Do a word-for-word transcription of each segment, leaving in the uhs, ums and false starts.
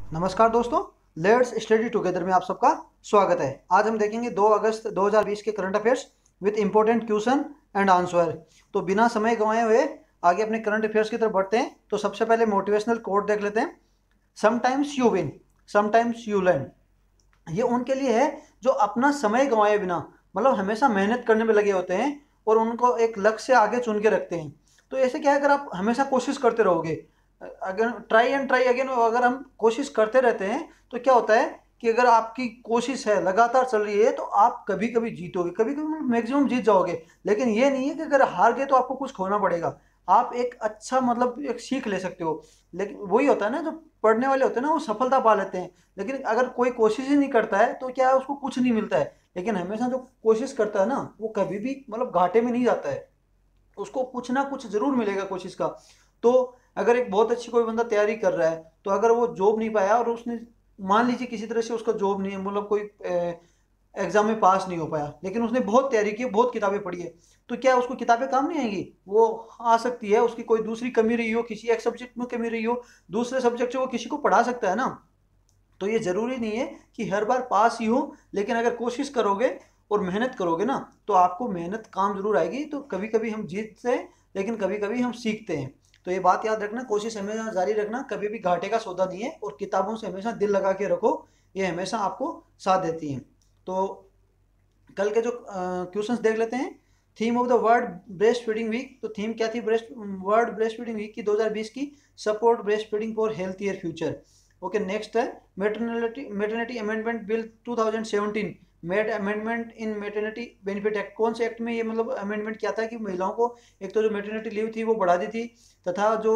नमस्कार दोस्तों, let's study together में आप सबका स्वागत है। आज हम देखेंगे दो अगस्त दो हज़ार बीस के current affairs with important question and answer. तो बिना समय गंवाए हुए आगे अपने करंट अफेयर्स की तरफ बढ़ते हैं। तो सबसे पहले मोटिवेशनल कोट देख लेते हैं। Sometimes you win, sometimes you learn. ये उनके लिए है जो अपना समय गंवाए बिना, मतलब हमेशा मेहनत करने में लगे होते हैं और उनको एक लक्ष्य आगे चुन के रखते हैं। तो ऐसे क्या है, अगर आप हमेशा कोशिश करते रहोगे, अगर ट्राई एंड ट्राई अगेन, अगर हम कोशिश करते रहते हैं तो क्या होता है कि अगर आपकी कोशिश है लगातार चल रही है तो आप कभी कभी जीतोगे, कभी कभी मैक्सिमम जीत जाओगे। लेकिन ये नहीं है कि अगर हार गए तो आपको कुछ खोना पड़ेगा। आप एक अच्छा मतलब एक सीख ले सकते हो। लेकिन वही होता है ना, जो पढ़ने वाले होते हैं ना वो सफलता पा लेते हैं। लेकिन अगर कोई कोशिश ही नहीं करता है तो क्या है, उसको कुछ नहीं मिलता है। लेकिन हमेशा जो कोशिश करता है ना वो कभी भी मतलब घाटे में नहीं जाता है, उसको कुछ ना कुछ जरूर मिलेगा कोशिश का। तो अगर एक बहुत अच्छी कोई बंदा तैयारी कर रहा है तो अगर वो जॉब नहीं पाया और उसने, मान लीजिए किसी तरह से उसका जॉब नहीं है, मतलब कोई एग्जाम में पास नहीं हो पाया, लेकिन उसने बहुत तैयारी की, बहुत किताबें पढ़ी है, तो क्या उसको किताबें काम नहीं आएंगी? वो आ सकती है। उसकी कोई दूसरी कमी रही हो, किसी एक सब्जेक्ट में कमी रही हो, दूसरे सब्जेक्ट से वो किसी को पढ़ा सकता है ना। तो ये ज़रूरी नहीं है कि हर बार पास ही हो, लेकिन अगर कोशिश करोगे और मेहनत करोगे ना तो आपको मेहनत काम जरूर आएगी। तो कभी कभी हम जीतते हैं, लेकिन कभी कभी हम सीखते हैं। तो ये बात याद रखना, कोशिश हमेशा जारी रखना, कभी भी घाटे का सौदा नहीं है। और किताबों से हमेशा दिल लगा के रखो, ये हमेशा आपको साथ देती हैं। तो कल के जो क्वेश्चंस देख लेते हैं। Theme of the world breast feeding week, तो थीम क्या थी breast world breast feeding week की दो हज़ार बीस की? Support breast feeding for healthier future. Okay, next है maternity maternity amendment bill two thousand seventeen made amendment in maternity benefit act. कौन से एक्ट में ये मतलब अमेंडमेंट किया था कि महिलाओं को एक तो जो मेटर्निटी लीव थी वो बढ़ा दी थी, तथा जो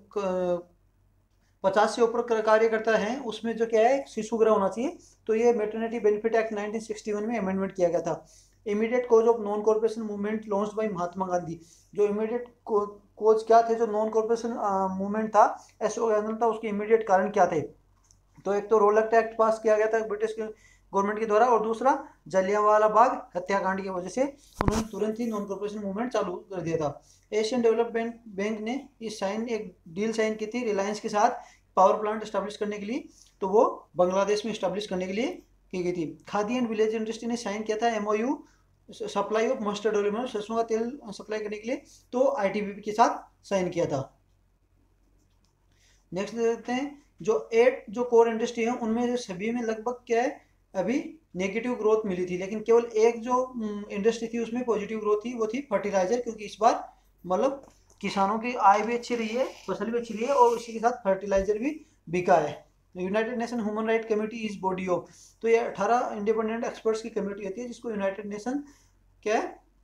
पचास से ऊपर कार्यकर्ता हैं उसमें जो क्या है शिशु गृह होना चाहिए। तो ये maternity benefit act nineteen sixty one में अमेंडमेंट किया गया था। Immediate cause of non corporation movement launched by Mahatma Gandhi. जो इमीडिएट कोज क्या थे, जो नॉन कॉर्पोरेशन मूवमेंट था, ऐसे आंदोलन था, उसके इमीडिएट कारण क्या थे? तो एक तो रोलक एक्ट पास किया गया था ब्रिटिश गवर्नमेंट के द्वारा, और दूसरा जलियांवाला बाग हत्याकांड की वजह से उन्होंने तुरंत ही नॉन कॉर्पोरेशन मूवमेंट चालू कर दिया था। एशियन डेवलपमेंट बैंक ने इस साइन एक डील साइन की थी रिलायंस के साथ पावर प्लांट स्टैब्लिश करने के लिए। तो वो बांग्लादेश में स्टैब्लिश करने के लिए की गई थी। खादी एंड विलेज इंडस्ट्री ने साइन किया था MOU supply of mustard oil, मतलब सरसों का तेल सप्लाई करने के लिए, तो आईटीबीपी के साथ साइन किया था। नेक्स्ट देखते हैं, जो एट जो कोर इंडस्ट्री है उनमें जो सभी में लगभग क्या है अभी नेगेटिव ग्रोथ मिली थी, लेकिन केवल एक जो इंडस्ट्री थी उसमें पॉजिटिव ग्रोथ थी, वो थी फर्टिलाइजर। क्योंकि इस बार मतलब किसानों की आय भी अच्छी रही है, फसल भी अच्छी रही है, और इसी के साथ फर्टिलाइजर भी बिका है। United Nation human right committee is body of, तो ये अठारह इंडिपेंडेंट एक्सपर्ट्स की कमेटी होती है जिसको यूनाइटेड नेशन क्या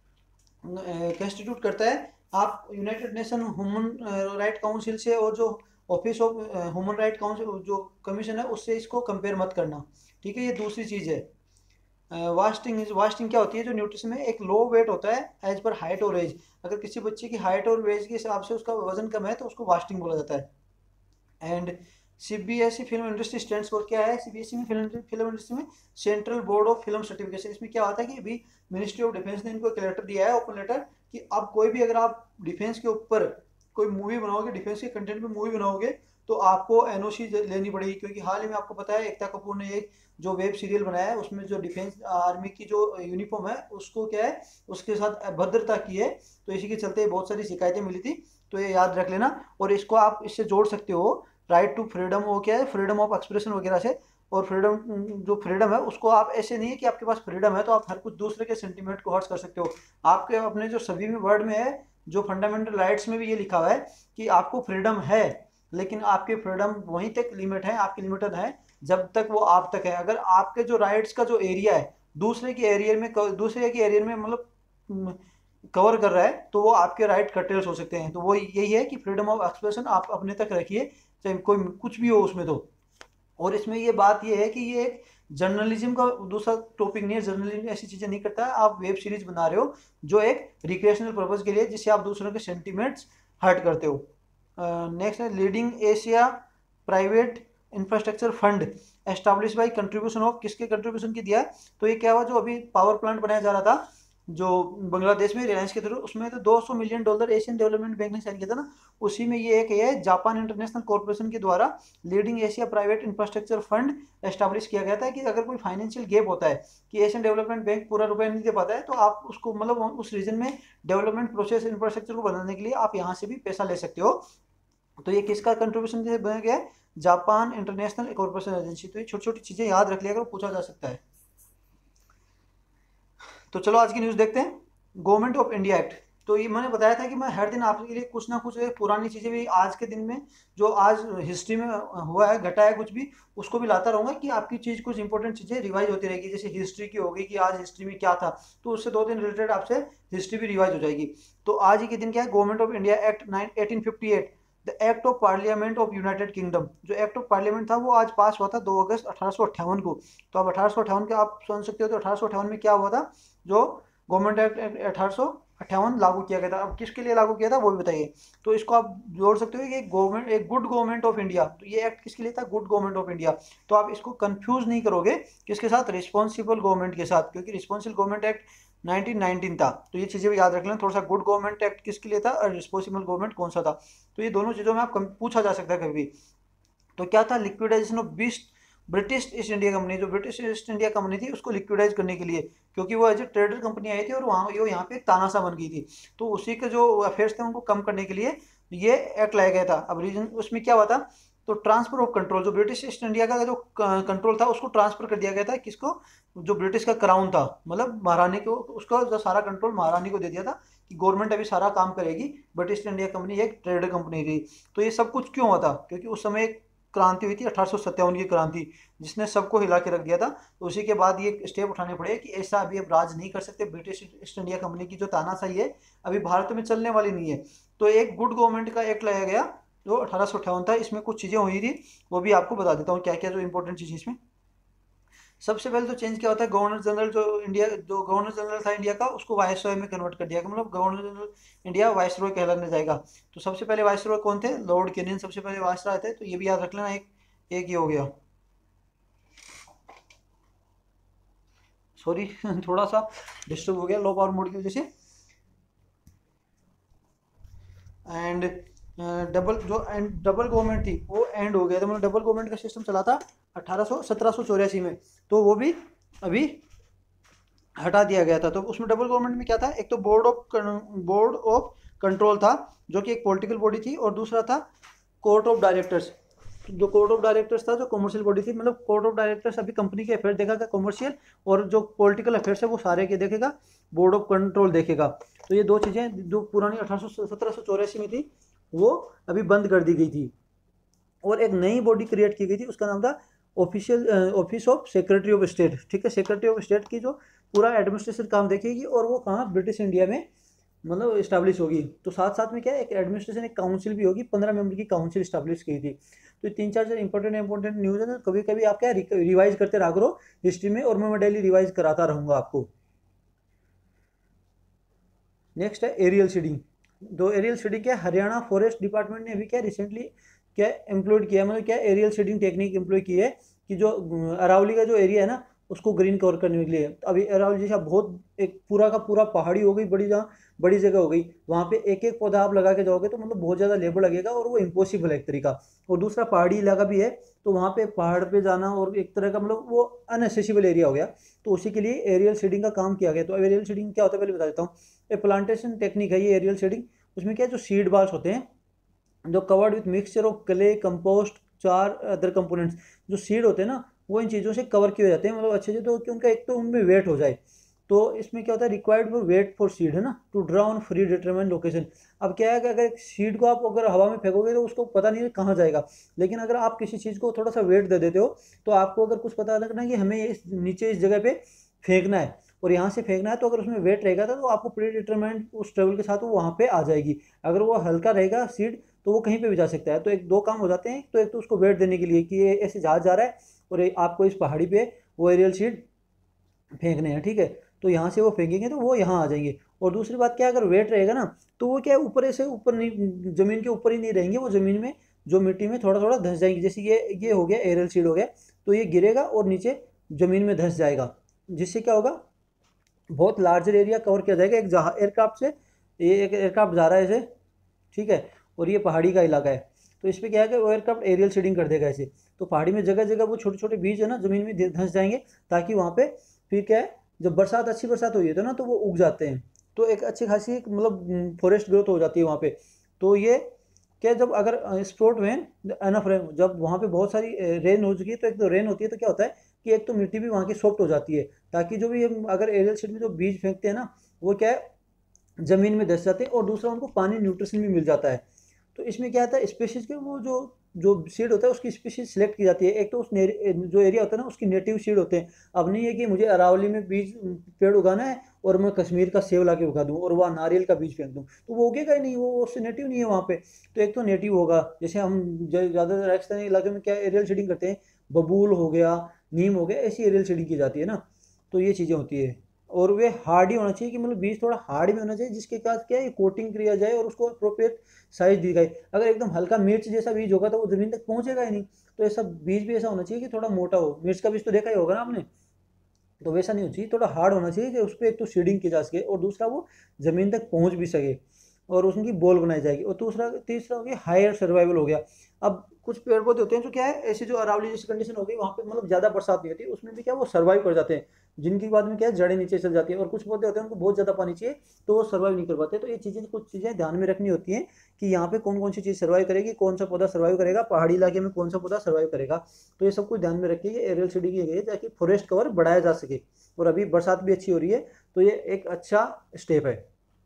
कंस्टिट्यूट करता है। आप United Nation human right council से और जो office of human right council जो कमीशन है उससे इसको कंपेयर मत करना, ठीक है। ये दूसरी चीज़ है। वास्टिंग वास्टिंग क्या होती है? जो न्यूट्रिशन में एक लो वेट होता है एज पर हाइट और एज। अगर किसी बच्चे की हाइट और वेज के हिसाब से उसका वजन कम है तो उसको वास्टिंग बोला जाता है। And CBSE film industry stands for क्या है? सीबीएसई में फिल्म फिल्म इंडस्ट्री में central board of film certification. इसमें क्या होता है कि अभी मिनिस्ट्री ऑफ डिफेंस ने इनको एक लेटर दिया है, ओपन लेटर, कि अब कोई भी अगर आप डिफेंस के ऊपर कोई मूवी बनाओगे, डिफेंस के कंटेंट में मूवी बनाओगे, तो आपको एनओसी लेनी पड़ेगी। क्योंकि हाल ही में आपको पता है एकता कपूर ने एक जो वेब सीरियल बनाया है उसमें जो डिफेंस आर्मी की जो यूनिफॉर्म है उसको क्या है उसके साथ अभद्रता की है। तो इसी के चलते बहुत सारी शिकायतें मिली थी। तो ये याद रख लेना, और इसको आप इससे जोड़ सकते हो राइट टू फ्रीडम, वो क्या है फ्रीडम ऑफ एक्सप्रेशन वगैरह से। और फ्रीडम, जो फ्रीडम है उसको आप ऐसे नहीं है कि आपके पास फ्रीडम है तो आप हर कुछ दूसरे के सेंटीमेंट को हर्ट कर सकते हो। आपके अपने जो सभी में वर्ड में है, जो फंडामेंटल राइट्स में भी ये लिखा हुआ है कि आपको फ्रीडम है, लेकिन आपके फ्रीडम वहीं तक लिमिट है, आपकी लिमिटेड है जब तक वो आप तक है। अगर आपके जो राइट्स का जो एरिया है दूसरे के एरिया में दूसरे के एरिया में मतलब कवर कर रहा है तो वो आपके राइट कटेल्स हो सकते हैं। तो वो यही है कि फ्रीडम ऑफ एक्सप्रेशन आप अपने तक रखिए, चाहे कोई कुछ भी हो उसमें। तो और इसमें ये बात ये है कि ये एक जर्नलिज्म का दूसरा टॉपिक नहीं है। जर्नलिज्म ऐसी चीज़ें नहीं करता है। आप वेब सीरीज बना रहे हो जो एक रिक्रिएशनल पर्पज के लिए, जिससे आप दूसरों के सेंटिमेंट्स हर्ट करते हो। नेक्स्ट है leading Asia private infrastructure fund establish by contribution of, किसके कंट्रीब्यूशन की दिया? तो ये क्या हुआ, जो अभी पावर प्लांट बनाया जा रहा था जो बांग्लादेश में रिलायंस के थ्रू, उसमें तो दो सौ million dollar Asian development bank ने साइन किया था ना, उसी में ये एक है जापान इंटरनेशनल कॉर्पोरेशन के द्वारा leading Asia private infrastructure fund establish किया गया था कि अगर कोई फाइनेंशियल गैप होता है कि एशियन डेवलपमेंट बैंक पूरा रुपया नहीं दे पाता है, तो आप उसको मतलब उस रीजन में डेवलपमेंट प्रोसेस इंफ्रास्ट्रक्चर को बनाने के लिए आप यहाँ से भी पैसा ले सकते हो। तो ये किसका कंट्रीब्यूशन बनाया गया है? Japan international corporation agency. तो ये छोटी छोटी चीजें याद रख लिया अगर पूछा जा सकता है। तो चलो आज की न्यूज़ देखते हैं। Government of India act. तो ये मैंने बताया था कि मैं हर दिन आपके लिए कुछ ना कुछ पुरानी चीज़ें भी आज के दिन में जो आज हिस्ट्री में हुआ है, घटा है कुछ भी, उसको भी लाता रहूँगा कि आपकी चीज़ कुछ इंपॉर्टेंट चीज़ें रिवाइज होती रहेगी। जैसे हिस्ट्री की हो गई कि आज हिस्ट्री में क्या था, तो उससे दो दिन रिलेटेड आपसे हिस्ट्री भी रिवाइज हो जाएगी। तो आज ही के दिन क्या है? Government of India act eighteen fifty eight, the act of parliament of United Kingdom. जो एक्ट ऑफ पार्लियामेंट था वो आज पास हुआ था दो अगस्त अठारह सौ अट्ठावन को। तो अब अठारह सौ अट्ठावन के आप समझ सकते हो, तो अठारह सौ अट्ठावन में क्या हुआ था? जो गवर्नमेंट एक्ट अठारह सौ अट्ठावन लागू किया गया था। अब किसके लिए लागू किया था वो भी बताइए। तो इसको आप जोड़ सकते हो कि गवर्नमेंट एक गुड गवर्नमेंट ऑफ इंडिया। तो ये एक्ट किसके लिए था? Good government of India. तो आप इसको कंफ्यूज नहीं करोगे किसके साथ? रिस्पॉन्सिबल गवर्नमेंट के साथ, क्योंकि responsible government act nineteen nineteen था। तो ये चीज़ें भी याद रख लेना थोड़ा सा। गुड गवर्नमेंट एक्ट किसके लिए था और रिस्पॉन्सिबल गवर्नमेंट कौन सा था? तो ये दोनों चीज़ों में आप पूछा जा सकता है कभी भी। तो क्या था? Liquidisation of beast British East India company. जो ब्रिटिश ईस्ट इंडिया कंपनी थी उसको लिक्विडाइज करने के लिए, क्योंकि वो एज ए ट्रेडर कंपनी आई थी और वहाँ वो यहाँ पे एक तानाशाह बन गई थी। तो उसी के जो अफेयर्स थे उनको कम करने के लिए ये एक्ट लाया गया था। अब रीजन उसमें क्या हुआ था? तो ट्रांसफर ऑफ कंट्रोल, जो ब्रिटिश ईस्ट इंडिया का जो कंट्रोल था उसको ट्रांसफर कर दिया गया था। किसको? जो ब्रिटिश का क्राउन था, मतलब महारानी को, उसका जो सारा कंट्रोल महारानी को दे दिया था कि गवर्नमेंट अभी सारा काम करेगी। ब्रिटिश ईस्ट इंडिया कंपनी एक ट्रेडर कंपनी थी। तो ये सब कुछ क्यों हुआ था? क्योंकि उस समय एक क्रांति हुई थी अठारह सौ सत्तावन की क्रांति, जिसने सबको हिला के रख दिया था। तो उसी के बाद ये स्टेप उठाने पड़े कि ऐसा अभी अब राज नहीं कर सकते। ब्रिटिश ईस्ट इंडिया कंपनी की जो तानाशाही है अभी भारत में चलने वाली नहीं है। तो एक गुड गवर्नमेंट का एक्ट लाया गया जो अठारह सौ अट्ठावन था। इसमें कुछ चीज़ें हुई थी, वो भी आपको बता देता हूँ क्या क्या जो इंपॉर्टेंट चीज़ इसमें। सबसे पहले तो चेंज क्या होता है? गवर्नर जनरल जो इंडिया जो गवर्नर जनरल था इंडिया का, उसको वायसरॉय में कन्वर्ट कर दिया, मतलब गवर्नर जनरल इंडिया वायसरॉय कहलाने जाएगा। तो सबसे पहले वायसरॉय कौन थे? लॉर्ड केनियन सबसे पहले वायसरॉय थे। तो ये भी याद रख लेना। एक एक ही हो गया, सॉरी थोड़ा सा डिस्टर्ब हो गया लो पावर मोड की वजह से। एंड डबल जो एंड डबल गवर्नमेंट थी वो एंड हो गया था, मतलब डबल गवर्नमेंट का सिस्टम चला था अठारह सौ सत्रह सौ चौरासी में। तो वो भी अभी हटा दिया गया था। तो उसमें डबल गवर्नमेंट में क्या था? एक तो board of board of control था जो कि एक पॉलिटिकल बॉडी थी, और दूसरा था कोर्ट ऑफ डायरेक्टर्स। जो कोर्ट ऑफ डायरेक्टर्स था जो कमर्शियल बॉडी थी, मतलब कोर्ट ऑफ डायरेक्टर्स अभी कंपनी के अफेयर देखेगा कमर्शियल, और जो पॉलिटिकल अफेयर्स है वो सारे के देखेगा बोर्ड ऑफ कंट्रोल देखेगा। तो ये दो चीज़ें जो पुरानी अठारह सौ सत्रह सौ चौरासी में थी वो अभी बंद कर दी गई थी, और एक नई बॉडी क्रिएट की गई थी। उसका नाम था official office of secretary of state. ठीक है, सेक्रेटरी ऑफ स्टेट की जो पूरा एडमिनिस्ट्रेशन काम देखेगी, और वो कहाँ? ब्रिटिश इंडिया में मतलब इस्टेब्लिश होगी। तो साथ साथ में क्या है? एक एडमिनिस्ट्रेशन एक काउंसिल भी होगी, पंद्रह मेंबर की काउंसिल इस्टेब्लिश की थी। तो तीन चार जो इंपॉर्टेंट इंपॉर्टेंट न्यूज़ है, कभी कभी आप क्या रिवाइज करते रहा करो हिस्ट्री में, और मैं डेली रिवाइज कराता रहूँगा आपको। नेक्स्ट है एरियल सीडिंग। दो एरियल सीडिंग क्या? हरियाणा फॉरेस्ट डिपार्टमेंट ने अभी क्या रिसेंटली क्या एम्प्लॉयड किया, मतलब क्या एरियल सीडिंग टेक्निक एम्प्लॉय की है कि जो अरावली का जो एरिया है ना उसको ग्रीन कवर करने के लिए। तो अभी अरावली जैसा बहुत एक पूरा का पूरा पहाड़ी हो गई, बड़ी जहाँ बड़ी जगह हो गई, वहाँ पे एक एक पौधा आप लगा के जाओगे तो मतलब बहुत ज़्यादा लेबर लगेगा, और वो इम्पॉसिबल है एक तरीका। और दूसरा पहाड़ी इलाका भी है, तो वहाँ पे पहाड़ पे जाना और एक तरह का मतलब वो अनएसेसिबल एरिया हो गया। तो उसी के लिए एरियल सीडिंग का काम किया गया। तो अब एरियल सीडिंग क्या होता है पहले बता देता हूँ। ये प्लांटेशन टेक्निक है ये एरियल सीडिंग। उसमें क्या है? जो सीड बाल्स होते हैं जो covered with mixture of clay compost चार अदर कंपोनेंट्स, जो सीड होते हैं ना वो इन चीज़ों से कवर किए जाते हैं, मतलब अच्छे से, तो कि उनका एक तो उनमें वेट हो जाए। तो इसमें क्या होता है? Required for wait for seed है ना, to draw on free determine location. अब क्या है कि अगर एक सीड को आप अगर हवा में फेंकोगे तो उसको पता नहीं कहाँ जाएगा, लेकिन अगर आप किसी चीज़ को थोड़ा सा वेट दे देते हो तो आपको अगर कुछ पता लगना है कि हमें इस नीचे इस जगह पे फेंकना है और यहाँ से फेंकना है, तो अगर उसमें वेट रहेगा तो आपको प्री डिटरमाइंड उस ट्रेवल के साथ वो वहाँ पे आ जाएगी। अगर वो हल्का रहेगा सीड तो वो कहीं पे भी जा सकता है। तो एक दो काम हो जाते हैं। तो एक तो उसको वेट देने के लिए कि ये ऐसे जहाज जा रहा है और आपको इस पहाड़ी पे वो एरियल सीड फेंकने हैं, ठीक है, तो यहाँ से वो फेंकेंगे तो वो यहाँ आ जाएंगे। और दूसरी बात क्या है? अगर वेट रहेगा ना तो वो क्या है? ऊपर ऐसे ऊपर नहीं, ज़मीन के ऊपर ही नहीं रहेंगे, वो ज़मीन में जो मिट्टी में थोड़ा थोड़ा धंस जाएंगे। जैसे ये ये हो गया एरियल सीड हो गया, तो ये गिरेगा और नीचे ज़मीन में धंस जाएगा, जिससे क्या होगा? बहुत लार्जर एरिया कवर किया जाएगा एक जहाँ एयरक्राफ्ट से। ये एक एयरक्राफ्ट जा रहा है ऐसे, ठीक है, और ये पहाड़ी का इलाका है, तो इस पर क्या है कि वो एयरक्राफ्ट एरियल शेडिंग कर देगा ऐसे। तो पहाड़ी में जगह जगह वो छोटे छोटे बीज है ना ज़मीन में धंस जाएंगे, ताकि वहाँ पे फिर क्या है, जब बरसात अच्छी बरसात हुई है तो ना तो वो उग जाते हैं, तो एक अच्छी खासी एक मतलब फॉरेस्ट ग्रोथ हो जाती है वहाँ पे। तो ये क्या, जब अगर स्पोर्ट वेन एनफ रेन, जब वहाँ पे बहुत सारी रेन हो चुकी है, तो एक तो रेन होती है तो क्या होता है कि एक तो मिट्टी भी वहाँ की सॉफ्ट हो जाती है, ताकि जो भी हम अगर एरियल शेड में जो बीज फेंकते हैं ना, वो क्या है ज़मीन में धस जाते हैं, और दूसरा उनको पानी न्यूट्रिशन भी मिल जाता है। तो इसमें क्या आता है, स्पेशीज़ के वो जो जो सीड होता है उसकी स्पीशीज सेलेक्ट की जाती है। एक तो उस जो एरिया होता है ना उसकी नेटिव सीड होते हैं। अब नहीं है कि मुझे अरावली में बीज पेड़ उगाना है और मैं कश्मीर का सेब ला के उगा दूँ और वहाँ नारियल का बीज फेंक दूँ, तो वो उगेगा ही नहीं, वो उससे नेटिव नहीं है वहाँ पे। तो एक तो नेटिव होगा, जैसे हम ज़्यादातर राजस्थानी इलाके में क्या एरियल सीडिंग करते हैं, बबूल हो गया, नीम हो गया, ऐसी एरियल सीडिंग की जाती है ना। तो ये चीज़ें होती है, और वे हार्ड ही होना चाहिए कि मतलब बीज थोड़ा हार्ड भी होना चाहिए, जिसके साथ क्या है कोटिंग किया जाए और उसको अप्रोप्रिएट साइज दी गई। अगर एकदम हल्का मिर्च जैसा बीज होगा तो वो ज़मीन तक पहुंचेगा ही नहीं। तो ऐसा बीज भी ऐसा होना चाहिए कि थोड़ा मोटा हो। मिर्च का बीज तो देखा ही होगा ना आपने, तो वैसा नहीं होना चाहिए, थोड़ा हार्ड होना चाहिए कि उस पर एक तो सीडिंग की जा सके और दूसरा वो ज़मीन तक पहुंच भी सके और उसकी बॉल बनाई जाएगी। और दूसरा तीसरा हो गया हायर सर्वाइवल हो गया। अब कुछ पेड़ पौधे होते हैं जो क्या है, ऐसी जो अरावली जैसी कंडीशन हो गई वहाँ पे मतलब ज़्यादा बरसात नहीं होती, उसमें भी क्या वो सर्वाइव कर जाते हैं, जिनकी बाद में क्या है जड़ें नीचे चल जाती है। और कुछ पौधे होते हैं उनको बहुत ज़्यादा पानी चाहिए तो वो सर्वाइव नहीं कर पाते। तो ये चीज़ें कुछ चीज़ें ध्यान में रखनी होती हैं कि यहाँ पे कौन कौन सी चीज़ सर्वाइव करेगी, कौन सा पौधा सर्वाइव करेगा, पहाड़ी इलाके में कौन सा पौधा सर्वाइव करेगा। तो ये सब कुछ ध्यान में रखिए, एरियल सीडिंग की गई है ताकि फॉरेस्ट कवर बढ़ाया जा सके। और अभी बरसात भी अच्छी हो रही है तो ये एक अच्छा स्टेप है।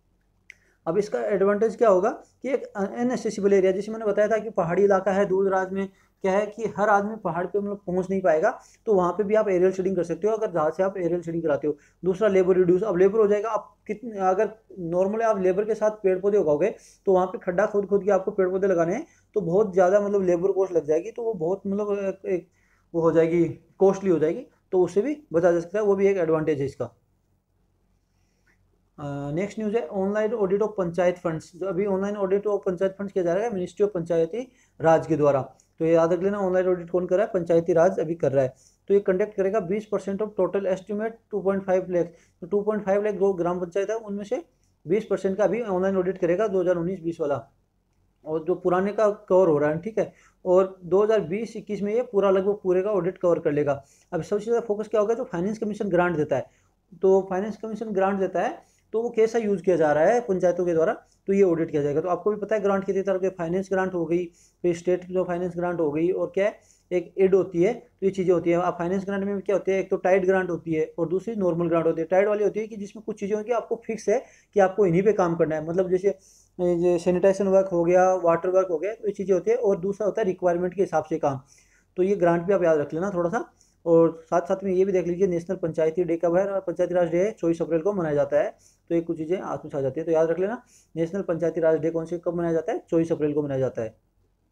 अब इसका एडवांटेज क्या होगा कि एक अनएसेसिबल एरिया, जैसे मैंने बताया था कि पहाड़ी इलाका है, दूर दराज में क्या है कि हर आदमी पहाड़ पे मतलब पहुंच नहीं पाएगा, तो वहाँ पे भी आप एरियल शेडिंग कर सकते हो अगर जहाँ से आप एरियल शेडिंग कराते हो। दूसरा लेबर रिड्यूस, अब लेबर हो जाएगा। आप कितने अगर नॉर्मली आप लेबर के साथ पेड़ पौधे उगाओगे तो वहाँ पे खड्डा खोद खोद के आपको पेड़ पौधे लगाने हैं, तो बहुत ज़्यादा मतलब लेबर कॉस्ट लग जाएगी, तो वो बहुत मतलब एक, एक वो हो जाएगी, कॉस्टली हो जाएगी। तो उससे भी बचा जा सकता है, वो भी एक एडवांटेज है इसका। नेक्स्ट न्यूज़ है online audit of panchayat funds. जो अभी online audit of panchayat funds किया जा रहा है मिनिस्ट्री ऑफ पंचायती राज के द्वारा। तो ये याद रख लेना, ऑनलाइन ऑडिट कौन कर रहा है, पंचायती राज अभी कर रहा है। तो ये कंडक्ट करेगा बीस percent of total estimate two point five lakh. तो टू पॉइंट फाइव लाख जो ग्राम पंचायत है उनमें से बीस परसेंट का अभी ऑनलाइन ऑडिट करेगा दो हज़ार उन्नीस बीस वाला, और जो पुराने का कवर हो रहा है, ठीक है। और दो हज़ार बीस इक्कीस में ये पूरा लगभग पूरे का ऑडिट कवर कर लेगा। अब सबसे ज़्यादा फोकस क्या होगा, जो फाइनेंस कमीशन ग्रांट देता है, तो फाइनेंस कमीशन ग्रांट देता है तो वो कैसा यूज़ किया जा रहा है पंचायतों के द्वारा, तो ये ऑडिट किया जाएगा। तो आपको भी पता है ग्रांट कितनी तरह के, फाइनेंस ग्रांट हो गई, फिर स्टेट जो फाइनेंस ग्रांट हो गई, और क्या है एक एड होती है। तो ये चीज़ें होती है। आप फाइनेंस ग्रांट में क्या होती है, एक तो टाइट ग्रांट होती है और दूसरी नॉर्मल ग्रांट होती है। टाइट वाली होती है कि जिसमें कुछ चीज़ें होंगी आपको फिक्स है कि आपको इन्हीं पे काम करना है, मतलब जैसे जो सैनिटाइजेशन वर्क हो गया, वाटर वर्क हो गया, तो ये चीज़ें होती है। और दूसरा होता है रिक्वायरमेंट के हिसाब से काम। तो ये ग्रांट भी आप याद रख लेना थोड़ा सा। और साथ साथ में ये भी देख लीजिए नेशनल पंचायती डे कब है, और पंचायती राज डे चौबीस अप्रैल को मनाया जाता है। तो ये कुछ चीज़ें आस में आ जाती है, तो याद रख लेना नेशनल पंचायती राज डे कौन से कब मनाया जाता है, चौबीस अप्रैल को मनाया जाता है।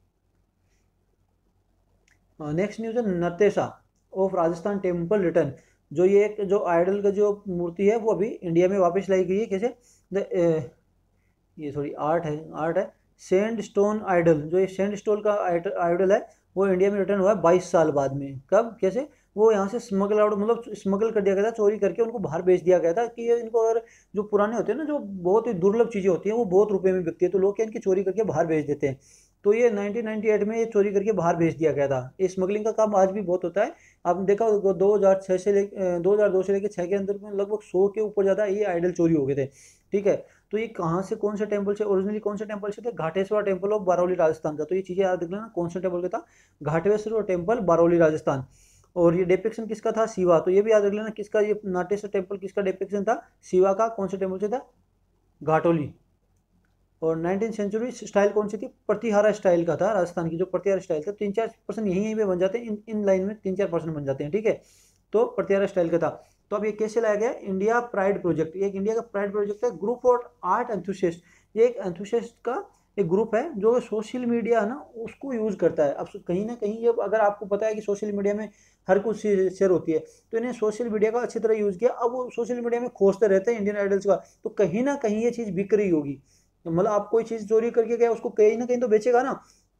नेक्स्ट न्यूज़ है Natesha of Rajasthan temple return. जो ये एक जो आइडल का जो मूर्ति है वो अभी इंडिया में वापस लाई गई है। कैसे, द ये सॉरी आर्ट है, आर्ट है सैंड स्टोन आइडल। जो ये सैंड स्टोन का आइडल है वो इंडिया में रिटर्न हुआ है बाईस साल बाद में। कब, कैसे, वो यहाँ से स्मगल आउट मतलब स्मगल कर दिया गया था, चोरी करके उनको बाहर बेच दिया गया था कि ये इनको, अगर जो पुराने होते हैं ना, जो बहुत ही दुर्लभ चीज़ें होती हैं वो बहुत रुपए में बिकती है, तो लोग क्या इनकी चोरी करके बाहर बेच देते हैं। तो ये नाइनटीन नाइंटी एट में ये चोरी करके बाहर भेज दिया गया था। ये स्मगलिंग का काम आज भी बहुत होता है। आपने देखा होगा दो हज़ार छः से ले दो हज़ार दो से लेकर छः के अंदर में लगभग सौ के ऊपर ज़्यादा ये आइडल चोरी हो गए थे, ठीक है। तो ये कहाँ से, कौन से टेम्पल से, ओरिजिनली कौन से टेम्पल से थे, घाटेश्वर टेम्पल ऑफ बारौली राजस्थान का। तो ये चीज़ें याद रख लेना, कौन से टेम्पल का था, घाटेश्वर टेम्पल बारौली राजस्थान। और ये डिपिक्शन किसका था, शिवा। तो ये भी याद रख लेना किसका, ये नाटेश्वर टेम्पल किसका डिपिक्शन था, शिवा का। कौन से टेम्पल से था, घाटोली। और नाइनटीन सेंचुरी स्टाइल कौन सी थी, प्रतिहारा स्टाइल का था, राजस्थान की जो प्रतिहारा स्टाइल था। तीन चार परसेंट यहीं यहीं पे बन जाते हैं, इन इन लाइन में तीन चार परसेंट बन जाते हैं, ठीक है। तो प्रतिहारा स्टाइल का था। तो अब ये कैसे लाया गया, इंडिया प्राइड प्रोजेक्ट। ये एक इंडिया का प्राइड प्रोजेक्ट है, ग्रुप फॉर आर्ट एंथुसिस्ट। ये एक एंथुसिस्ट का एक ग्रुप है जो सोशल मीडिया है ना उसको यूज़ करता है। अब कहीं ना कहीं ये, अगर आपको पता है कि सोशल मीडिया में हर कुछ शेयर होती है, तो इन्हें सोशल मीडिया का अच्छी तरह यूज़ किया। अब वो सोशल मीडिया में खोजते रहते हैं इंडियन आइडल्स का, तो कहीं ना कहीं ये चीज़ बिक रही होगी। मतलब आप कोई चीज़ चोरी करके गया उसको कहीं ना कहीं तो बेचेगा ना।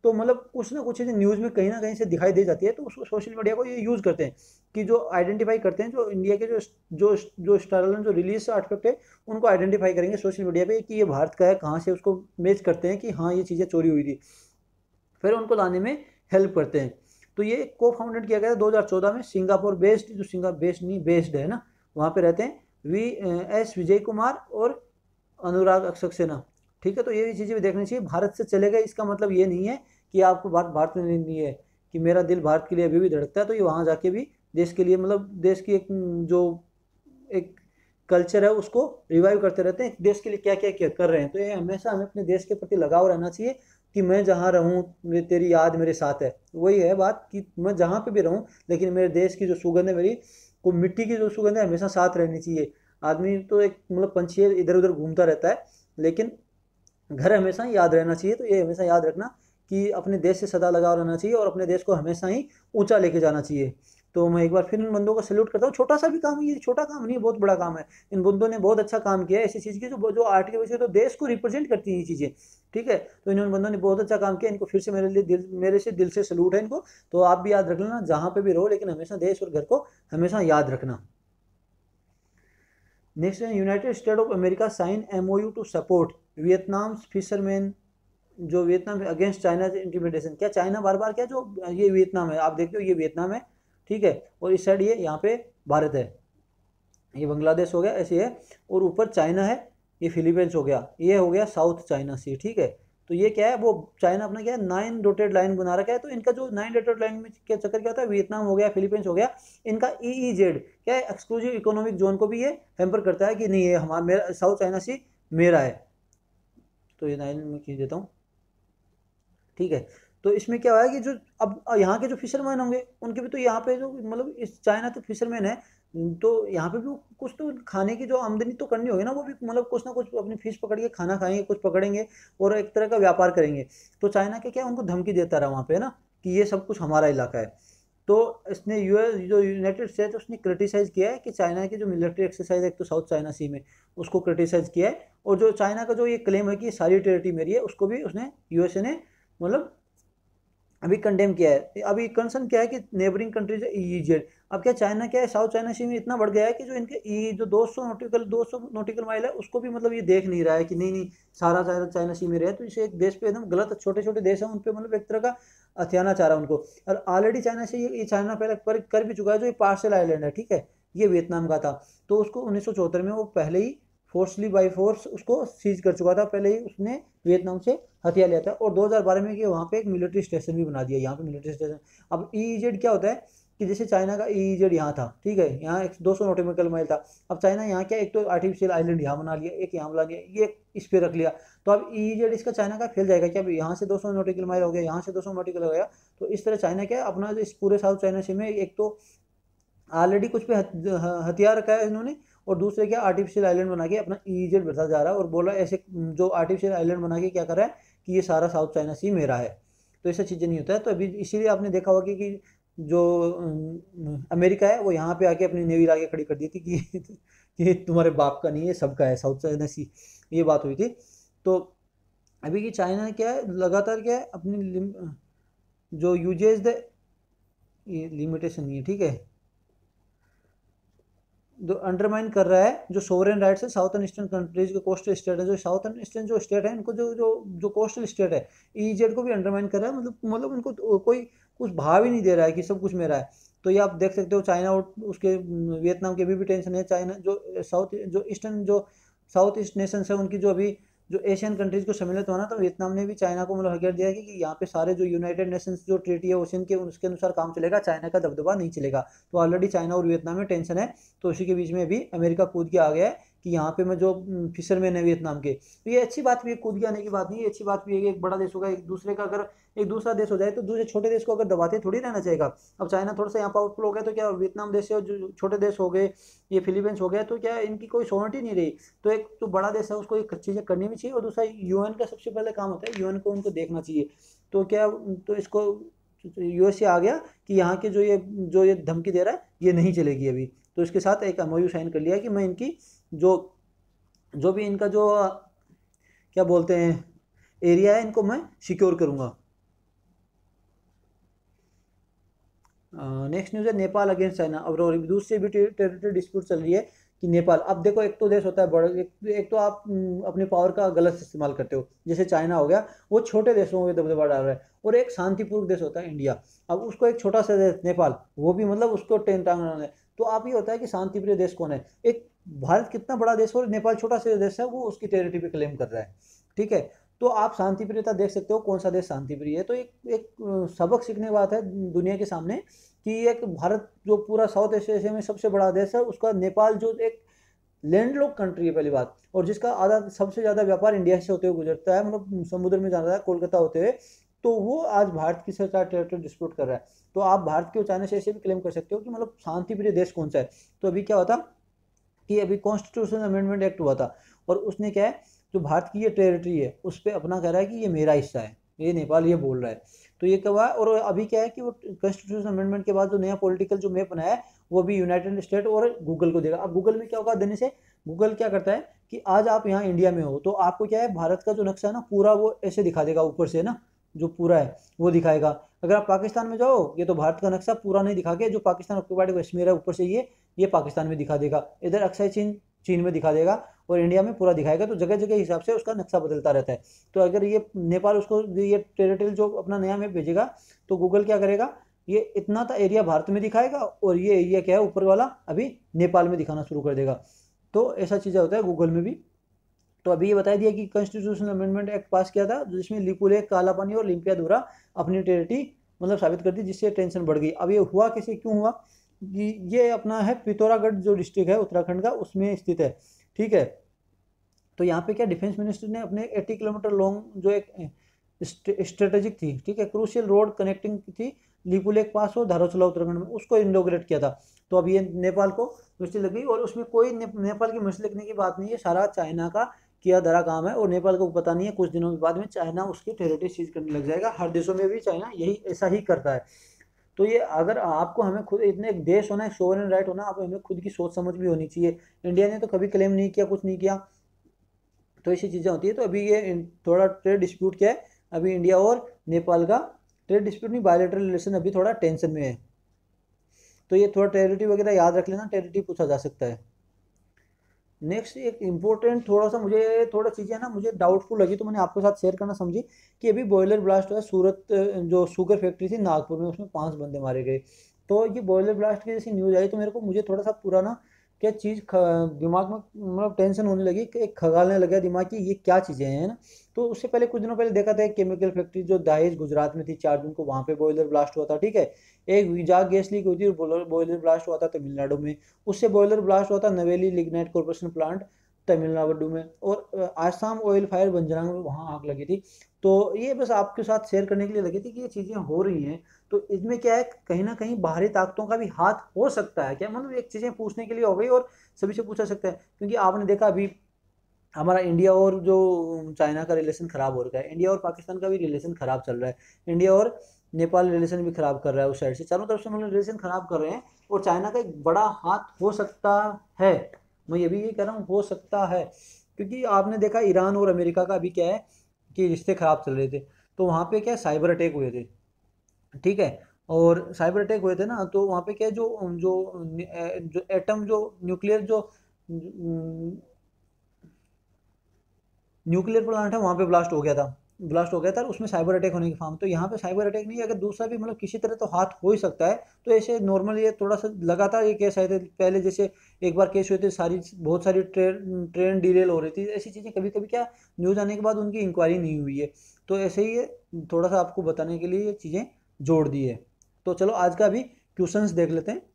तो मतलब कुछ ना कुछ चीज़ें न्यूज़ में कहीं ना कहीं से दिखाई दे जाती है, तो उसको सोशल मीडिया को ये यूज़ करते हैं कि जो आइडेंटिफाई करते हैं, जो इंडिया के जो जो जो स्टारलन जो रिलीज आर्टिफैक्ट है उनको आइडेंटिफाई करेंगे सोशल मीडिया पे कि ये भारत का है, कहाँ से उसको मैच करते हैं कि हाँ ये चीज़ें चोरी हुई थी, फिर उनको लाने में हेल्प करते हैं। तो ये को फाउंडेड किया गया था दो हज़ार चौदह में, सिंगापुर बेस्ड, जो सिंगापुर बेस्ड नहीं बेस्ड है ना, वहाँ पे रहते हैं वी एस विजय कुमार और अनुराग सक्सेना। ठीक है, तो ये चीज़ें भी देखनी चाहिए। भारत से चले गए इसका मतलब ये नहीं है कि आपको भारत भारत में नहीं है, कि मेरा दिल भारत के लिए अभी भी धड़कता है, तो ये वहाँ जाके भी देश के लिए, मतलब देश की एक जो एक कल्चर है उसको रिवाइव करते रहते हैं, देश के लिए क्या क्या क्या कर रहे हैं। तो ये हमेशा हमें अपने देश के प्रति लगाव रहना चाहिए कि मैं जहाँ रहूँ तेरी याद मेरे साथ है। वही है बात कि मैं जहाँ पे भी रहूँ लेकिन मेरे देश की जो सुगंध है, मेरी को मिट्टी की जो सुगंध है हमेशा साथ रहनी चाहिए। आदमी तो एक मतलब पंछी है, इधर उधर घूमता रहता है, लेकिन घर हमेशा याद रहना चाहिए। तो ये हमेशा याद रखना कि अपने देश से सदा लगाव रहना चाहिए और अपने देश को हमेशा ही ऊंचा लेके जाना चाहिए। तो मैं एक बार फिर इन बंदों को सैल्यूट करता हूँ। छोटा सा भी काम है ये, छोटा काम नहीं, बहुत बड़ा काम है। इन बंदों ने बहुत अच्छा काम किया है ऐसी चीज़ की जो जो आर्ट के वजह से तो देश को रिप्रेजेंट करती है ये चीज़ें। ठीक है, तो इन बंदों ने बहुत अच्छा काम किया, इनको फिर से मेरे लिए दिल मेरे से दिल से सैल्यूट है इनको। तो आप भी याद रख लेना जहाँ पे भी रहो, लेकिन हमेशा देश और घर को हमेशा याद रखना। नेक्स्ट है United State of America sign MOU to support Vietnam fisherman, जो वियतनाम अगेंस्ट चाइना इंटिमिडेशन। क्या चाइना बार बार क्या, जो ये वियतनाम है, आप देखते हो ये वियतनाम है, ठीक है, और इस साइड ये यहाँ पे भारत है, ये बांग्लादेश हो गया ऐसे है, और ऊपर चाइना है, ये फिलीपींस हो गया, ये हो गया साउथ चाइना सी। ठीक है, तो ये क्या है, वो चाइना अपना क्या है नाइन डॉटेड लाइन बना रखा है। तो इनका जो नाइन डॉटेड लाइन में क्या चक्कर क्या होता है, वियतनाम हो गया, फिलीपींस हो गया, इनका ई ई जेड क्या है, एक्सक्लूसिव इकोनॉमिक जोन को भी ये हैम्पर करता है कि नहीं ये हमारा मेरा साउथ चाइना सी मेरा है। तो ये नाइन में खींच देता हूँ। ठीक है, तो इसमें क्या हुआ है कि जो अब यहाँ के जो फिशरमैन होंगे उनके भी तो यहाँ पे जो मतलब इस चाइना तो फिशरमैन है, तो यहाँ पे भी कुछ तो खाने की जो आमदनी तो करनी होगी ना, वो भी मतलब कुछ ना कुछ अपनी फिश पकड़ के खाना खाएंगे, कुछ पकड़ेंगे और एक तरह का व्यापार करेंगे। तो चाइना के क्या उनको धमकी देता रहा वहाँ पे ना कि ये सब कुछ हमारा इलाका है। तो इसने यूएस जो यूनाइटेड स्टेट उसने क्रिटिसाइज किया है कि चाइना की जो मिलिट्री एक्सरसाइज है एक तो साउथ चाइना सी में, उसको क्रिटिसाइज किया है। और जो चाइना का जो ये क्लेम है कि सारी टेरिटरी मेरी है, उसको भी उसने यूएसए ने मतलब अभी कंडेम किया है। अभी कंसर्न क्या है कि नेबरिंग कंट्रीज ईजेड, अब क्या चाइना क्या है साउथ चाइना सी में इतना बढ़ गया है कि जो इनके ई जो दो सौ नॉटिकल दो सौ नॉटिकल माइल है उसको भी मतलब ये देख नहीं रहा है कि नहीं नहीं सारा चाइना चाइना सी में रहे। तो इसे एक देश पे एकदम गलत, छोटे छोटे देश हैं उन पे मतलब एक तरह का हथियाना चाह रहा है उनको। और ऑलरेडी चाइना से ये चाइना पहले पर कर भी चुका है, जो ये पार्सल आइलैंड है, ठीक है, ये वियतनाम का था। तो उसको उन्नीस सौ चौहत्तर में वो पहले ही फोर्सली बाई फोर्स उसको सीज कर चुका था, पहले ही उसने वियतनाम से हथियार लिया था। और दो हज़ार बारह में कि वहाँ पे एक मिलिट्री स्टेशन भी बना दिया, यहाँ पे मिलिट्री स्टेशन। अब ईईजेड क्या होता है कि जैसे चाइना का ईईजेड यहाँ था, ठीक है, यहाँ एक दो सौ नॉटिकल माइल था। अब चाइना यहाँ क्या एक तो आर्टिफिशियल आइलैंड यहाँ बना लिया, एक यहाँ बना लिया, ये इस पे रख लिया। तो अब ईईजेड इसका चाइना का फैल जाएगा, क्या यहाँ से दो सौ नॉटिकल माइल हो गया, यहाँ से दो सौ नॉटिकल हो गया। तो इस तरह चाइना क्या अपना इस पूरे साउथ चाइना सी में एक तो ऑलरेडी कुछ पे हथियार रखा है इन्होंने, और दूसरे क्या आर्टिफिशियल आइलैंड बना के अपना ईजेड बढ़ता जा रहा है। और बोला ऐसे जो आर्टिफिशियल आइलैंड बना के क्या कर रहा है कि ये सारा साउथ चाइना सी मेरा है। तो ऐसा चीज़ें नहीं होता है। तो अभी इसीलिए आपने देखा होगा कि, कि जो अमेरिका है वो यहाँ पे आके अपनी नेवी लाके खड़ी कर दी थी कि कि तुम्हारे बाप का नहीं है, सबका है साउथ चाइना सी, ये बात हुई थी। तो अभी की चाइना क्या है लगातार क्या है अपनी जो यूजेज द लिमिटेशन नहीं है, ठीक है, जो अंडरमाइन कर रहा है जो सोवरेन राइट्स है साउथर्न ईस्टर्न कंट्रीज के कोस्टल स्टेट है, जो साउथर्न ईस्टर्न जो स्टेट है इनको जो जो जो कोस्टल स्टेट है ईजेड को भी अंडरमाइन कर रहा है। मतलब मतलब इनको तो कोई कुछ भाव ही नहीं दे रहा है कि सब कुछ मेरा है। तो ये आप देख सकते हो चाइना और उसके वियतनाम के भी, भी टेंशन है। चाइना जो साउथ जो ईस्टर्न जो साउथ ईस्ट नेशंस है उनकी जो अभी जो एशियन कंट्रीज को सम्मिलित होना, तो वियतनाम ने भी चाइना को मतलब हकेर दिया है कि, कि यहाँ पे सारे जो यूनाइटेड नेशंस जो ट्रीटी है ओशियन के उसके अनुसार काम चलेगा, चाइना का दबदबा नहीं चलेगा। तो ऑलरेडी चाइना और वियतनाम में टेंशन है। तो उसी के बीच में भी अमेरिका कूद के आ गया है कि यहाँ पे मैं जो फिशरमैन है वियतनाम के, तो ये अच्छी बात भी है, कूद के आने की बात नहीं है, अच्छी बात भी है कि एक बड़ा देश होगा, एक दूसरे का अगर एक दूसरा देश हो जाए तो दूसरे छोटे देश को अगर दबाते थोड़ी रहना चाहिए। अब चाइना थोड़ा सा यहाँ पावरफुल हो गया तो क्या वियतनाम देश से जो छोटे देश हो गए, ये फिलीपींस हो गया, तो क्या इनकी कोई सोवर्निटी नहीं रही। तो एक जो बड़ा देश है उसको एक चीज़ें करनी भी चाहिए। और दूसरा यूएन का सबसे पहले काम होता है, यूएन को उनको देखना चाहिए। तो क्या तो इसको यूएसए आ गया कि यहाँ के जो ये जो ये धमकी दे रहा है ये नहीं चलेगी अभी। तो इसके साथ एक एमओयू साइन कर लिया कि मैं इनकी जो जो भी इनका जो क्या बोलते हैं एरिया है इनको मैं सिक्योर करूँगा। नेक्स्ट न्यूज़ है नेपाल अगेंस्ट चाइना। अब और दूसरी भी टेरिटरी डिस्प्यूट चल रही है कि नेपाल, अब देखो एक तो देश होता है बड़ा, एक, एक तो आप हम्म, अपनी पावर का गलत इस्तेमाल करते हो, जैसे चाइना हो गया, वो छोटे देशों में दबदबा डाल रहा है, और एक शांतिपूर्वक देश होता है इंडिया। अब उसको एक छोटा सा देश नेपाल, वो भी मतलब उसको टेन टांग है। तो आप ये होता है कि शांतिप्रिय देश कौन है, एक भारत कितना बड़ा देश और नेपाल छोटा सा देश है, वो उसकी टेरिटरी पे क्लेम कर रहा है। ठीक है, तो आप शांति प्रियता देख सकते हो कौन सा देश शांति प्रिय है। तो एक एक अ, सबक सीखने की बात है दुनिया के सामने कि एक भारत जो पूरा साउथ एशिया में सबसे बड़ा देश है, उसका नेपाल जो एक लैंडलॉक कंट्री है पहली बात, और जिसका आधा सबसे ज़्यादा व्यापार इंडिया से होते हुए गुजरता है, मतलब समुद्र में जाता है कोलकाता होते हुए, तो वो आज भारत के साथ टेरिटरी डिस्प्यूट कर रहा है। तो आप भारत के और चाइना से ऐसे भी क्लेम कर सकते हो कि मतलब शांति प्रिय देश कौन सा है। तो अभी क्या होता कि अभी कॉन्स्टिट्यूशन अमेंडमेंट एक्ट हुआ था, और उसने क्या है, जो भारत की ये टेरिटरी है उस पर अपना कह रहा है कि ये मेरा हिस्सा है, ये नेपाल ये बोल रहा है। तो ये कब हुआ, और अभी क्या है कि वो कॉन्स्टिट्यूशन अमेंडमेंट के बाद जो नया पॉलिटिकल जो मैप बनाया है, वो भी यूनाइटेड स्टेट और गूगल को देगा। अब गूगल में क्या होगा देने से, गूगल क्या करता है कि आज आप यहाँ इंडिया में हो, तो आपको क्या है, भारत का जो नक्शा है ना पूरा वो ऐसे दिखा देगा ऊपर से ना, जो पूरा है वो दिखाएगा। अगर आप पाकिस्तान में जाओ, ये तो भारत का नक्शा पूरा नहीं दिखा के, जो पाकिस्तान ऑक्युपाइड कश्मीर है ऊपर से ये ये पाकिस्तान में दिखा देगा, इधर अक्साई चीन चीन में दिखा देगा, और इंडिया में पूरा दिखाएगा। तो जगह जगह हिसाब से उसका नक्शा बदलता रहता है। तो अगर ये नेपाल उसको ये टेरिटरी जो अपना नया मैप भेजेगा, तो गूगल क्या करेगा, ये इतना सा एरिया भारत में दिखाएगा, और ये एरिया क्या है ऊपर वाला अभी नेपाल में दिखाना शुरू कर देगा। तो ऐसा चीज़ें होता है गूगल में भी। तो अभी ये बता दिया कि कॉन्स्टिट्यूशनल अमेंडमेंट एक्ट पास किया था, जिसमें लिपुलेख, कालापानी और लिम्पियाधुरा अपनी टेरिटरी मतलब साबित कर दी, जिससे टेंशन बढ़ गई। अब ये हुआ कैसे, क्यों हुआ कि ये अपना है पिथौरागढ़ जो डिस्ट्रिक्ट है उत्तराखंड का, उसमें स्थित है। ठीक है, तो यहाँ पे क्या डिफेंस मिनिस्टर ने अपने अस्सी किलोमीटर लॉन्ग जो एक स्ट्रेटेजिक थी, ठीक है, क्रूशियल रोड कनेक्टिंग थी लिपुलेख पास और धारोचला उत्तराखंड में, उसको इनॉग्रेट किया था। तो अब ये नेपाल को मिर्ची लग गई, और उसमें कोई ने, नेपाल की मिर्ची लगने की बात नहीं है, सारा चाइना का किया धरा काम है, और नेपाल को पता नहीं है कुछ दिनों के बाद में चाइना उसकी टेरिटरी सीज करने लग जाएगा। हर देशों में भी चाइना यही ऐसा ही करता है। तो ये अगर आपको हमें खुद इतने एक देश होना, एक सोवरेन राइट होना, आप हमें खुद की सोच समझ भी होनी चाहिए। इंडिया ने तो कभी क्लेम नहीं किया, कुछ नहीं किया, तो ऐसी चीज़ें होती है। तो अभी ये इन- थोड़ा ट्रेड डिस्प्यूट क्या है, अभी इंडिया और नेपाल का ट्रेड डिस्प्यूट नहीं, बायलैटरल रिलेशन अभी थोड़ा टेंशन में है। तो ये थोड़ा टेरिटरी वगैरह याद रख लेना, टेरिटरी पूछा जा सकता है। नेक्स्ट एक इम्पोर्टेंट थोड़ा सा मुझे थोड़ा चीज़ें ना मुझे डाउटफुल लगी, तो मैंने आपके साथ शेयर करना समझी कि अभी बॉयलर ब्लास्ट हुआ है सूरत, जो शुगर फैक्ट्री थी नागपुर में, उसमें पांच बंदे मारे गए। तो ये बॉयलर ब्लास्ट की जैसी न्यूज़ आई, तो मेरे को मुझे थोड़ा सा पुराना क्या चीज़ दिमाग में मतलब टेंशन होने लगी, कि एक खगालने लगा दिमाग की ये क्या चीज़ें हैं ना। तो उससे पहले कुछ दिनों पहले देखा था एक केमिकल फैक्ट्री जो दहेज गुजरात में थी, चार जून को वहाँ पे बॉयलर ब्लास्ट हुआ था। ठीक है, एक विजाग गैस लीक हुई थी, बॉयलर ब्लास्ट हुआ था तमिलनाडु में। उससे बॉयलर ब्लास्ट हुआ था नवेली लिग्नाइट कॉर्पोरेशन प्लांट तमिलनाडु में, और आसाम ऑयल फायर बंजरंग में वहाँ आग लगी थी। तो ये बस आपके साथ शेयर करने के लिए लगी थी कि ये चीज़ें हो रही हैं। तो इसमें क्या है, कहीं ना कहीं बाहरी ताकतों का भी हाथ हो सकता है क्या, मतलब एक चीज़ें पूछने के लिए हो गई, और सभी से पूछा सकता है। क्योंकि आपने देखा अभी हमारा इंडिया और जो चाइना का रिलेशन खराब हो रखा है, इंडिया और पाकिस्तान का भी रिलेशन खराब चल रहा है, इंडिया और नेपाल रिलेशन भी खराब कर रहा है, उस साइड से चारों तरफ से मतलब रिलेशन खराब कर रहे हैं, और चाइना का एक बड़ा हाथ हो सकता है। मैं ये भी ये कह रहा हूँ हो सकता है, क्योंकि आपने देखा ईरान और अमेरिका का अभी क्या है कि रिश्ते खराब चल रहे थे, तो वहाँ पे क्या साइबर अटैक हुए थे। ठीक है, और साइबर अटैक हुए थे ना, तो वहाँ पे क्या है, जो जो जो एटम जो न्यूक्लियर जो न्यूक्लियर प्लांट है वहाँ पे ब्लास्ट हो गया था, ब्लास्ट हो गया था, और उसमें साइबर अटैक होने की फॉर्म। तो यहाँ पे साइबर अटैक नहीं, अगर दूसरा भी मतलब किसी तरह तो हाथ हो ही सकता है। तो ऐसे नॉर्मल ये थोड़ा सा लगातार ये केस आए थे पहले, जैसे एक बार केस हुए थे, सारी बहुत सारी ट्रेन ट्रेन डिरेल हो रही थी, ऐसी चीज़ें कभी कभी क्या न्यूज़ आने के बाद उनकी इंक्वायरी नहीं हुई है। तो ऐसे ही ये थोड़ा सा आपको बताने के लिए ये चीज़ें जोड़ दी है। तो चलो आज का भी क्वेश्चंस देख लेते हैं।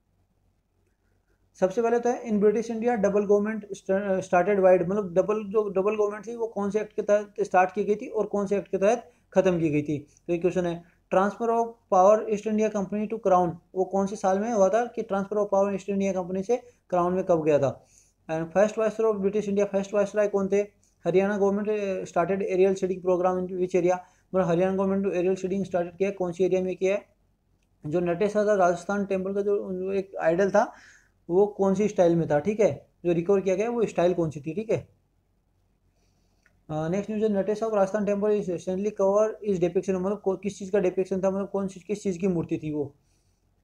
सबसे पहले तो है in British India double government started wide, मतलब डबल जो डबल गवर्नमेंट थी वो कौन से एक्ट के तहत स्टार्ट की गई थी और कौन से एक्ट के तहत खत्म की गई थी। तो ये क्वेश्चन है। Transfer of power East India company to crown, वो कौन से साल में हुआ था कि transfer of power East India company से क्राउन में कब गया था। And first viceroy of British India, first viceroy कौन थे। Haryana government started aerial seeding programme in which area, मतलब Haryana government aerial seeding started किया है, कौन सी एरिया में किया है। जो नटेसर था राजस्थान टेम्पल का जो जो एक आइडल था, वो कौन सी स्टाइल में था। ठीक है, जो रिकवर किया गया वो स्टाइल कौन सी थी। ठीक है, नेक्स्ट न्यूज है Natesh of Rajasthan temple is recently cover is depiction, मतलब को- किस चीज़ का डिपिक्शन था, मतलब कौन सी किस चीज़ की मूर्ति थी वो।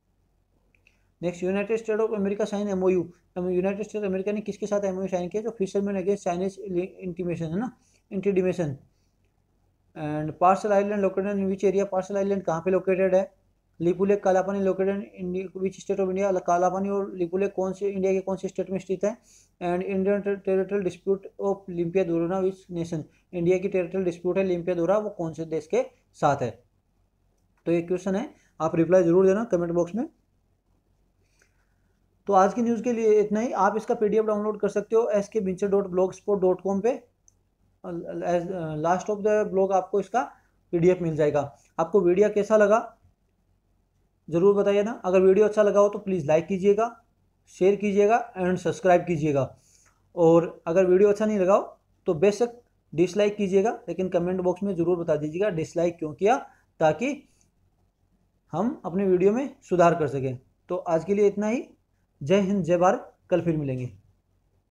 Next, United State of America sign MOU. United State America ने किसके साथ एमओयू साइन किया? जो फिशरमैन अगेंस्ट चाइनीज इंटीमेशन है ना, intimidation. And Paracel Island located in which area? Paracel Island कहाँ पे लोकेटेड है? Lipulekh Kalapani located in which state of India? Kalapani और लिपुलेक कौन से इंडिया के कौन से स्टेट में स्थित है? And Indian territorial dispute of Limpiyadhura which nation? India की टेरिटोरियल डिस्प्यूट है लिम्पियादोरा, वो कौन से देश के साथ है? तो ये क्वेश्चन है, आप रिप्लाई जरूर देना कमेंट बॉक्स में। तो आज की न्यूज़ के लिए इतना ही। आप इसका पीडीएफ डाउनलोड कर सकते हो S K bincher dot blogspot dot com पे। लास्ट ऑफ द ब्लॉग आपको इसका पीडीएफ मिल जाएगा। आपको वीडियो कैसा लगा ज़रूर बताइए ना। अगर वीडियो अच्छा लगा हो तो प्लीज़ लाइक कीजिएगा, शेयर कीजिएगा एंड सब्सक्राइब कीजिएगा। और अगर वीडियो अच्छा नहीं लगा हो तो बेशक डिसलाइक कीजिएगा, लेकिन कमेंट बॉक्स में ज़रूर बता दीजिएगा डिसलाइक क्यों किया, ताकि हम अपने वीडियो में सुधार कर सकें। तो आज के लिए इतना ही। जय हिंद, जय भारत। कल फिर मिलेंगे।